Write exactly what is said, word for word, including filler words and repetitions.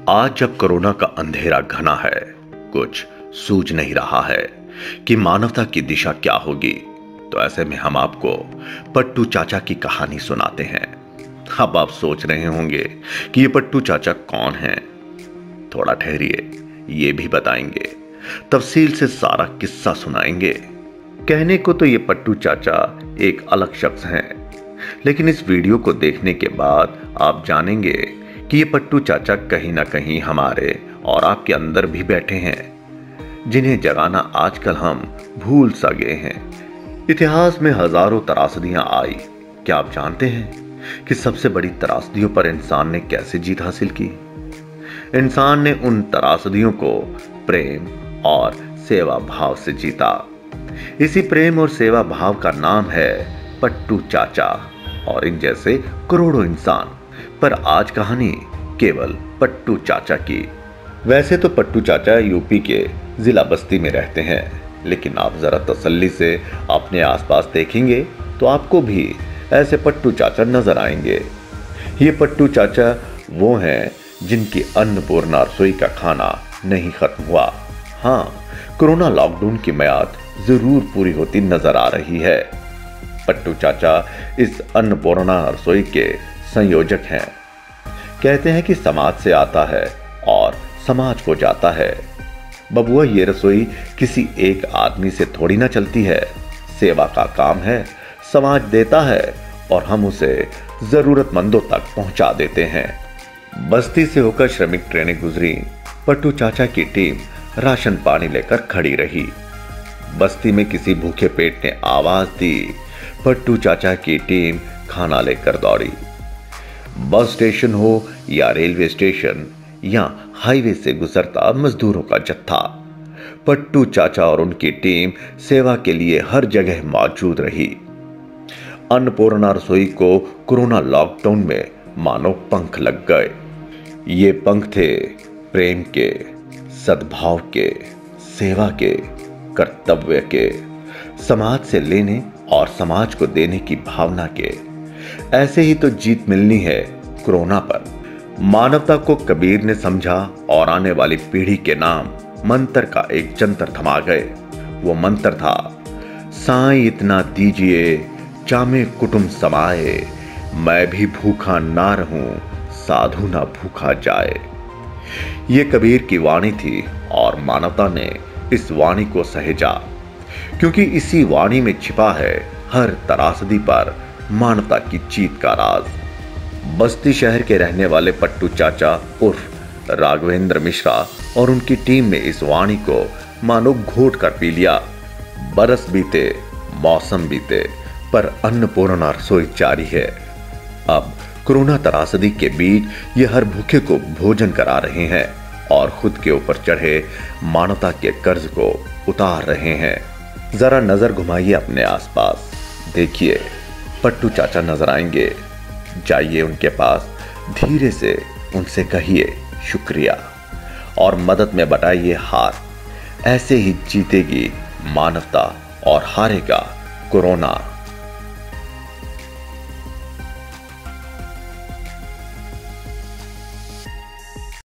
आज जब कोरोना का अंधेरा घना है, कुछ सूझ नहीं रहा है कि मानवता की दिशा क्या होगी, तो ऐसे में हम आपको पट्टू चाचा की कहानी सुनाते हैं। अब आप सोच रहे होंगे कि ये पट्टू चाचा कौन हैं? थोड़ा ठहरिए, ये भी बताएंगे, तफसील से सारा किस्सा सुनाएंगे। कहने को तो ये पट्टू चाचा एक अलग शख्स हैं, लेकिन इस वीडियो को देखने के बाद आप जानेंगे कि ये पट्टू चाचा कहीं ना कहीं हमारे और आपके अंदर भी बैठे हैं, जिन्हें जगाना आजकल हम भूल सा गए हैं। इतिहास में हजारों त्रासदियां आई। क्या आप जानते हैं कि सबसे बड़ी त्रासदियों पर इंसान ने कैसे जीत हासिल की? इंसान ने उन त्रासदियों को प्रेम और सेवा भाव से जीता। इसी प्रेम और सेवा भाव का नाम है पट्टू चाचा और इन जैसे करोड़ों इंसान। पर आज कहानी केवल पट्टू चाचा की। वैसे तो पट्टू चाचा यूपी के जिला बस्ती में रहते हैं, लेकिन आप जरा तसल्ली से अपने आसपास देखेंगे तो आपको भी ऐसे पट्टू चाचा नजर आएंगे। ये पट्टू चाचा वो हैं जिनकी अन्नपूर्णा रसोई का खाना नहीं खत्म हुआ। हाँ, कोरोना लॉकडाउन की म्याद जरूर पूरी होती नजर आ रही है। पट्टू चाचा इस अन्नपूर्णा रसोई के संयोजक हैं। कहते हैं कि समाज से आता है और समाज को जाता है। बबुआ, ये रसोई किसी एक आदमी से थोड़ी ना चलती है। सेवा का काम है, समाज देता है और हम उसे जरूरतमंदों तक पहुंचा देते हैं। बस्ती से होकर श्रमिक ट्रेनें गुजरी, पट्टू चाचा की टीम राशन पानी लेकर खड़ी रही। बस्ती में किसी भूखे पेट ने आवाज दी, पट्टू चाचा की टीम खाना लेकर दौड़ी। बस स्टेशन हो या रेलवे स्टेशन या हाईवे से गुजरता मजदूरों का जत्था, पट्टू चाचा और उनकी टीम सेवा के लिए हर जगह मौजूद रही। अन्नपूर्णा रसोई को कोरोना लॉकडाउन में मानो पंख लग गए। ये पंख थे प्रेम के, सद्भाव के, सेवा के, कर्तव्य के, समाज से लेने और समाज को देने की भावना के। ऐसे ही तो जीत मिलनी है कोरोना पर। मानवता को कबीर ने समझा और आने वाली पीढ़ी के नाम मंत्र का एक जंतर थमा गए। वो मंत्र था, साईं इतना दीजिए जामे कुटुंब समाए, मैं भी भूखा ना रहूं साधु ना भूखा जाए। ये कबीर की वाणी थी और मानवता ने इस वाणी को सहेजा, क्योंकि इसी वाणी में छिपा है हर त्रासदी पर मानवता की जीत का राज। बस्ती शहर के रहने वाले पट्टू चाचा उर्फ राघवेंद्र मिश्रा और उनकी टीम ने इस वाणी को मानो घोट कर पी लिया। बरस बीते, मौसम बीते, पर अन्नपूर्णा रसोई जारी है। अब कोरोना त्रासदी के बीच ये हर भूखे को भोजन करा रहे हैं और खुद के ऊपर चढ़े मानवता के कर्ज को उतार रहे हैं। जरा नजर घुमाइए अपने आसपास, देखिए पट्टू चाचा नजर आएंगे। जाइए उनके पास, धीरे से उनसे कहिए शुक्रिया और मदद में बटाइए हाथ। ऐसे ही जीतेगी मानवता और हारेगा कोरोना।